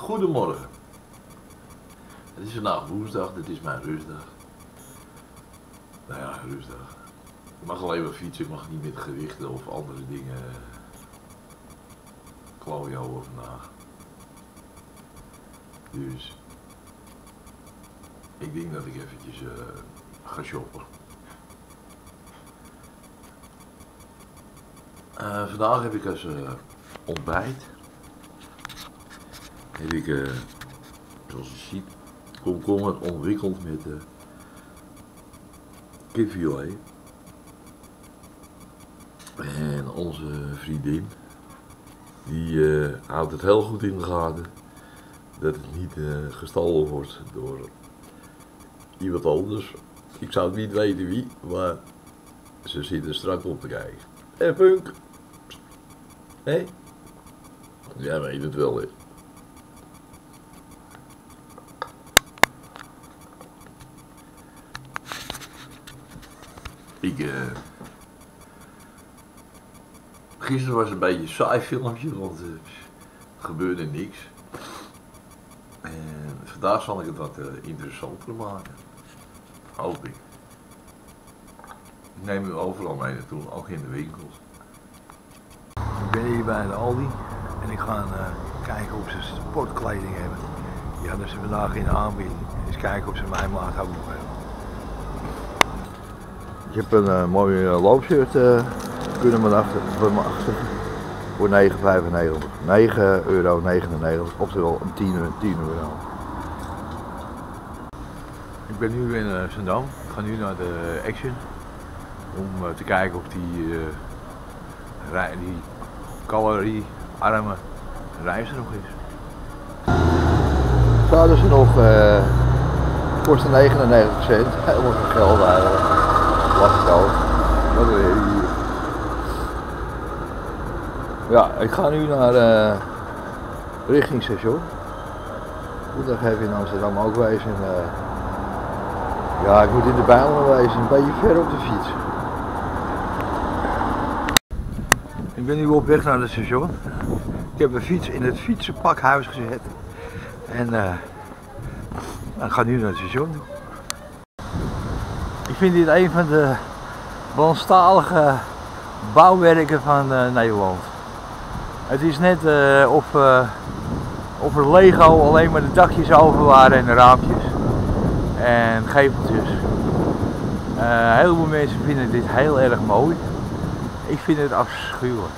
Goedemorgen. Het is vandaag woensdag, dit is mijn rustdag. Nou ja, rustdag. Ik mag alleen maar fietsen, ik mag niet met gewichten of andere dingen klooien houden vandaag. Dus ik denk dat ik eventjes ga shoppen. Vandaag heb ik als ontbijt heb ik, zoals je ziet, komkommer ontwikkeld met kipfilet. En onze vriendin, die houdt het heel goed in de gaten dat het niet gestolen wordt door iemand anders. Ik zou het niet weten wie, maar ze zitten strak op te kijken. En Punk, hé? Jij weet het wel, hè? Gisteren was een beetje een saai filmpje, want er gebeurde niks. En vandaag zal ik het wat interessanter maken. Hoop ik. Ik neem u overal mee naartoe, ook in de winkels. Ik ben hier bij de Aldi en ik ga kijken of ze sportkleding hebben. Die hadden ze vandaag in de aanbieding. Eens kijken of ze mijn maat ook nog hebben. Ik heb een mooi loopshirt kunnen bemachtigen voor €9,95. €9,99, oftewel een 10 euro. Ik ben nu in Zandam. Ik ga nu naar de Action om te kijken of die caloriearme rijst er nog is. Zouden ze nog, kostte 99 cent, helemaal geen geld eigenlijk. Lastig. Wat wil je hier? Ja, ik ga nu naar richting station. Ik moet nog even in Amsterdam ook wezen. Ja, ik moet in de Bijlmer wezen, een beetje ver op de fiets. Ik ben nu op weg naar het station. Ik heb een fiets in het fietsenpakhuis gezet. En ik ga nu naar het station toe. Ik vind dit een van de Hollandstalige bouwwerken van Nederland. Het is net of er Lego alleen maar de dakjes over waren en de raampjes en geveltjes. Een heleboel mensen vinden dit heel erg mooi. Ik vind het afschuwelijk.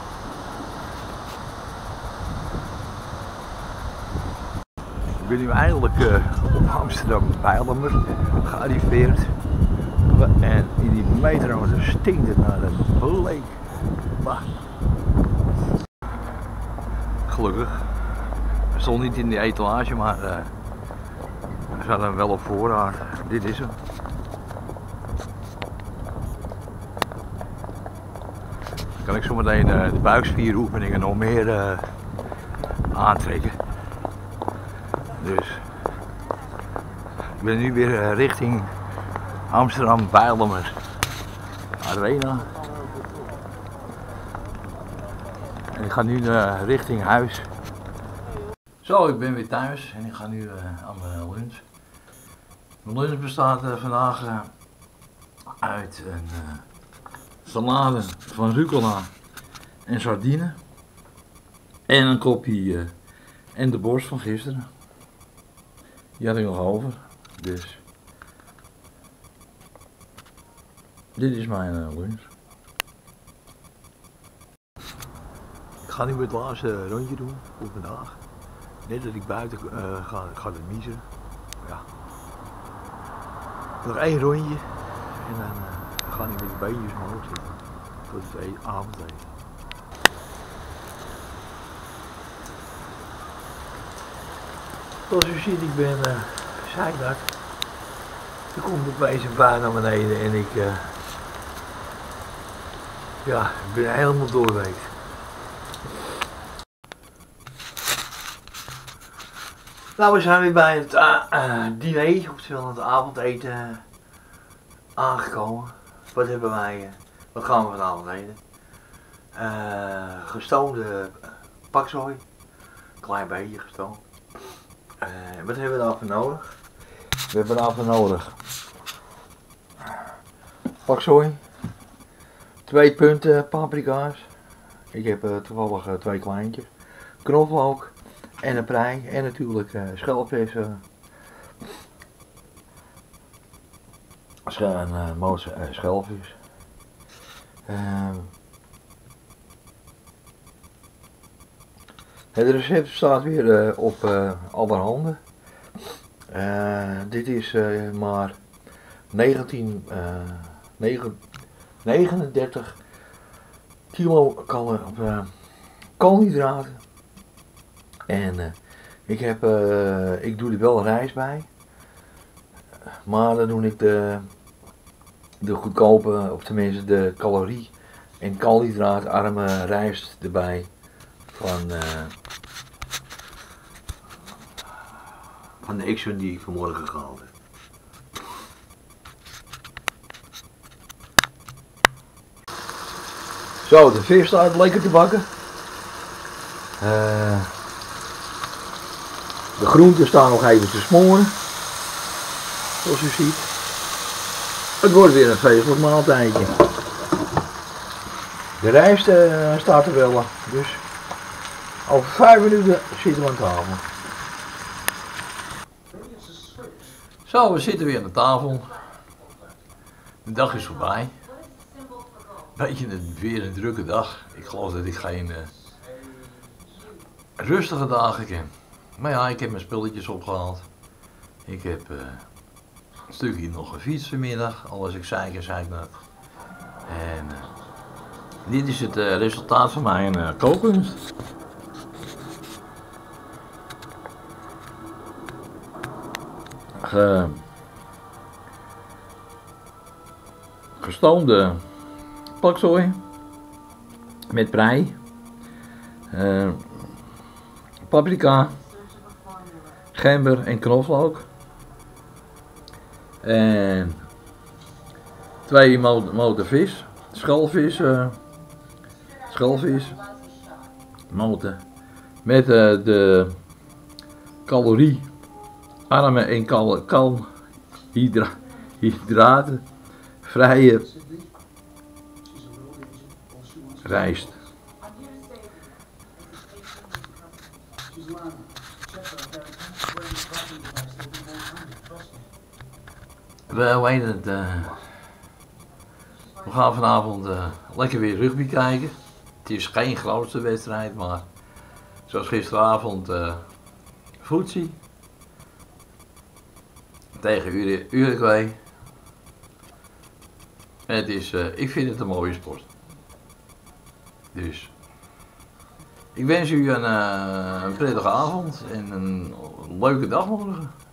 Ik ben nu eindelijk op Amsterdam Bijlmer gearriveerd. En in die metroauto stinkt het naar een bleek. Bah. Gelukkig. Het stond niet in die etalage, maar er zat hem wel op voorraad. Dit is hem. Dan kan ik zometeen de buikspieroefeningen nog meer aantrekken. Dus ik ben nu weer richting Amsterdam Bijlmer Arena. En ik ga nu richting huis. Zo, ik ben weer thuis en ik ga nu aan mijn lunch. Mijn lunch bestaat vandaag uit een salade van rucola en sardine. En een kopje en de borst van gisteren. Die had ik nog over, dus dit is mijn lunch. Ik ga nu het laatste rondje doen voor vandaag. Net dat ik buiten ga het niezen. Ja. Nog één rondje en dan ga ik met de beentjes omhoog zitten tot het avondeten. Zoals u ziet, ik ben zijdak. Er komt opeens een baan naar beneden en ik ben helemaal doorweekt. Nou, we zijn weer bij het diner, oftewel het avondeten aangekomen. Wat gaan we vanavond eten? Gestoomde paksoi, klein beetje gestoomd. Wat hebben we daarvoor nodig? We hebben daarvoor nodig paksoi, 2 punten paprika's. Ik heb toevallig 2 kleintjes. Knoflook en een prei en natuurlijk schelpjes. Schelpjes. Het recept staat weer op allerhande. Dit is maar 39 kilocalorieën koolhydraten. En ik doe er wel rijst bij. Maar dan doe ik de goedkope, of tenminste de calorie- en koolhydraatarme rijst erbij van de Action die ik vanmorgen gehaald heb. Zo, de vis staat lekker te bakken. De groenten staan nog even te smoren. Zoals u ziet. Het wordt weer een feestelijk maaltijdje. De rijst staat er wel. Dus over 5 minuten zitten we aan tafel. Zo, we zitten weer aan de tafel. De dag is voorbij. Weer een drukke dag. Ik geloof dat ik geen rustige dagen ken. Maar ja, ik heb mijn spulletjes opgehaald. Ik heb een stukje nog gefietst vanmiddag. Al was ik zeiknat. En dit is het resultaat van mijn kookkunst. Gestoomde paksoi met prei, paprika, gember en knoflook en 2 moten vis, schalvis moten met de caloriearme en koolhydraten vrije rijst. We gaan vanavond lekker weer rugby kijken. Het is geen grootste wedstrijd, maar zoals gisteravond voetzie tegen Uruguay. Het is, ik vind het een mooie sport. Dus ik wens u een prettige avond en een leuke dag morgen.